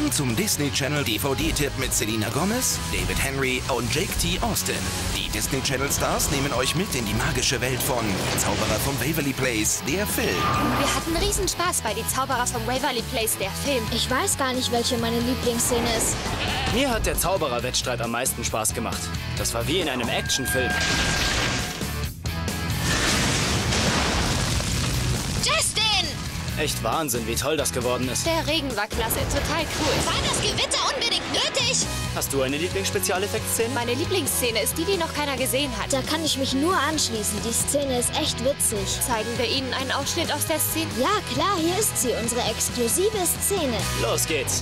Willkommen zum Disney Channel DVD-Tipp mit Selena Gomez, David Henry und Jake T. Austin. Die Disney Channel Stars nehmen euch mit in die magische Welt von Die Zauberer vom Waverly Place, der Film. Wir hatten Riesenspaß bei Die Zauberer vom Waverly Place, der Film. Ich weiß gar nicht, welche meine Lieblingsszene ist. Mir hat der Zaubererwettstreit am meisten Spaß gemacht. Das war wie in einem Actionfilm. Justin! Echt Wahnsinn, wie toll das geworden ist. Der Regen war klasse, total cool. War das Gewitter unbedingt nötig? Hast du eine Lieblingsspezialeffektszene? Meine Lieblingsszene ist die, die noch keiner gesehen hat. Da kann ich mich nur anschließen. Die Szene ist echt witzig. Zeigen wir Ihnen einen Ausschnitt aus der Szene? Ja, klar, hier ist sie, unsere exklusive Szene. Los geht's.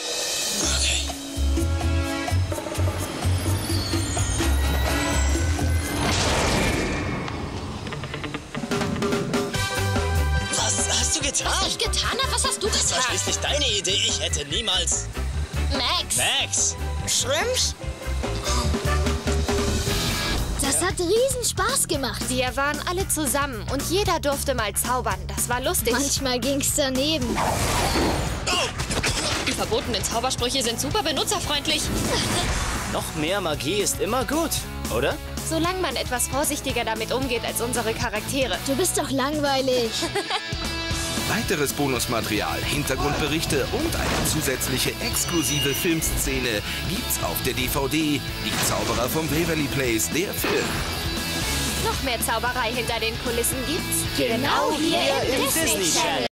Was ich getan habe? Was hast du Das war gesagt? schließlich deine Idee. Ich hätte niemals... Max. Max! Shrimps? Das hat riesen Spaß gemacht. Wir waren alle zusammen und jeder durfte mal zaubern. Das war lustig. Manchmal ging's daneben. Die verbotenen Zaubersprüche sind super benutzerfreundlich. Noch mehr Magie ist immer gut, oder? Solange man etwas vorsichtiger damit umgeht als unsere Charaktere. Du bist doch langweilig. Weiteres Bonusmaterial, Hintergrundberichte und eine zusätzliche exklusive Filmszene gibt's auf der DVD Die Zauberer vom Waverly Place, der Film. Noch mehr Zauberei hinter den Kulissen gibt's Genau hier im Disney Channel.